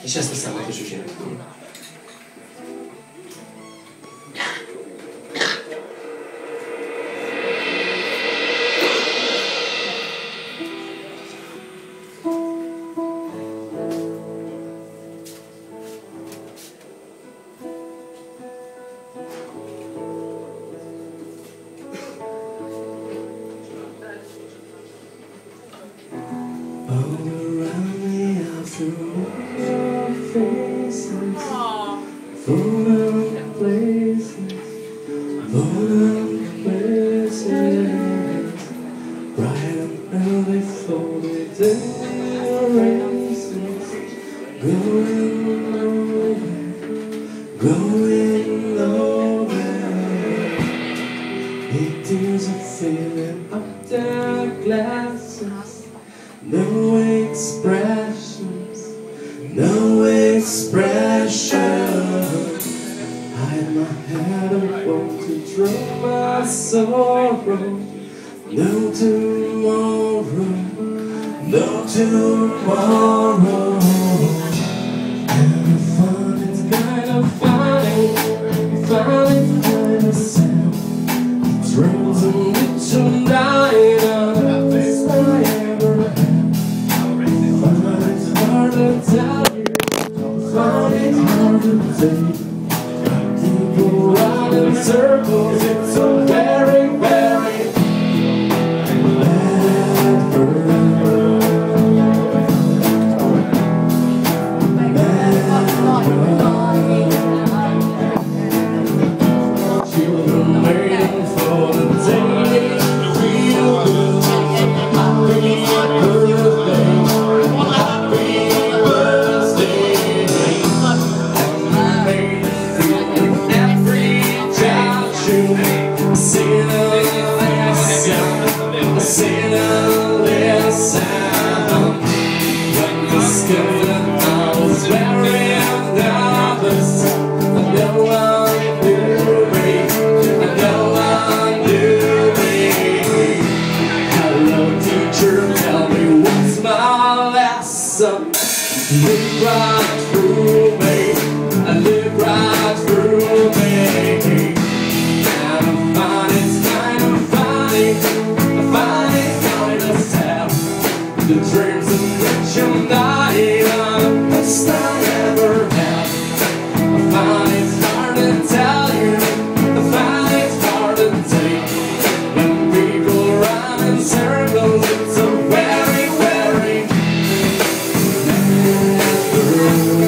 És ezt a számot is úgy énekelni. Going nowhere. It is a feeling of dark glasses. No expressions, no expression. Hide my head and want to drown my sorrow. No tomorrow, no tomorrow. Dreams of tonight are the best I ever had. Find it hard to tell you, find it hard to take. People run in circles, it's so very, very bad for live right through me, I live right through me. And I find it's kind of funny, I find it kind of sad. The dreams of which I'm dying are the best I ever had. I find it's hard to tell you, I find it's hard to take. When people run in circles, it's so very, very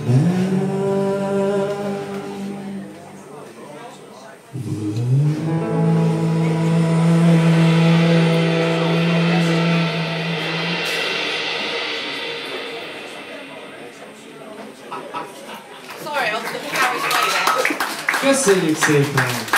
Köszönjük szépen!